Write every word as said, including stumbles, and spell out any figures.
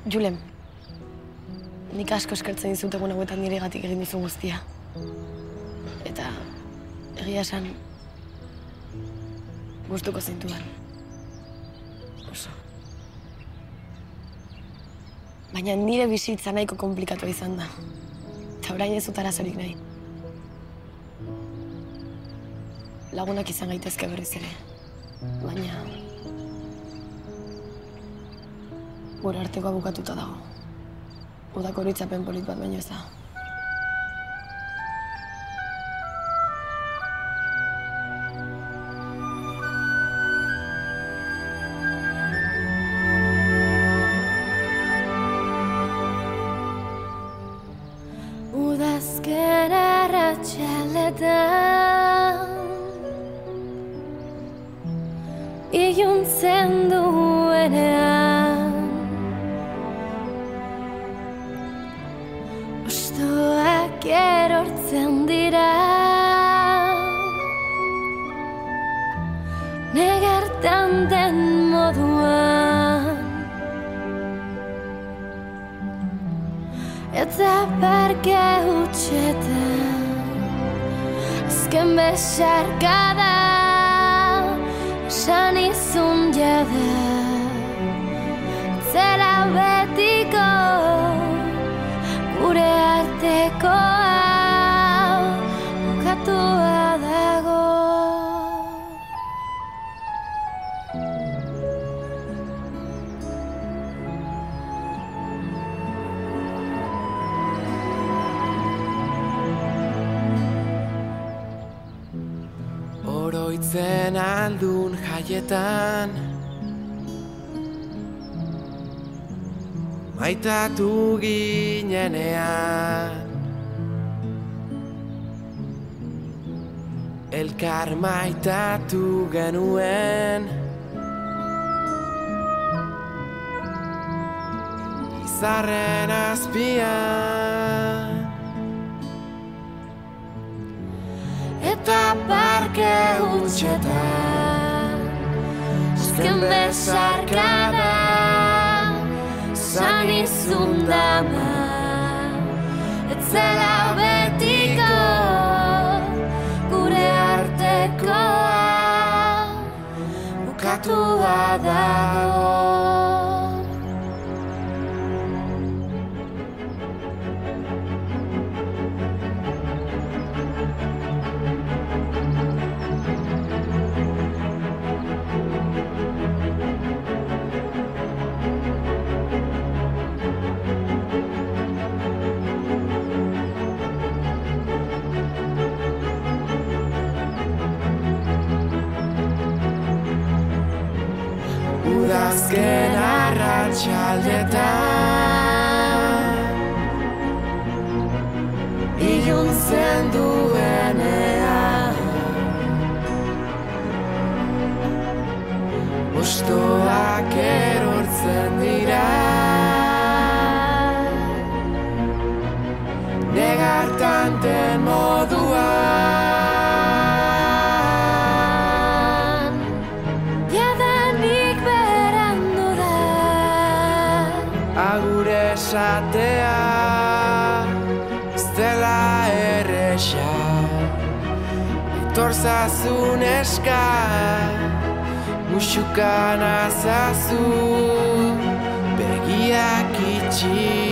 Julem, nik asko eskertzen dizut egun hauetan niregatik egin dizu guztia. Eta egia esan gustuko zintudan. Oso. Baina nire bizitza nahiko konplikatua izan da. Eta orain ez dut arazorik nahi. Lagunak izan gaitezke berriz ere. Baina gure artekoa bukatuta dago. Udako horitzapen polit bat baino ez da. Udazken arratsaldetan iluntzen duenean hostoak erortzen dira negertan den moduan eta parke hutsetan azken besarkada esan izun jada zera betiko gure artekoa bukatua dago. Oroitzen aldun jaietan maitatu ginenean elkar maitatu genuen izarren azpian eta parke hutsetan azken besarkada esan izun dama ez zela betiko gure artekoa bukatua dago. Udazken arratsaldetan iluntzen duenean hostoak erortzen dira negartan den moduan agur esatea ez dela erresa etorzazun eska musukan azazu begiak itxi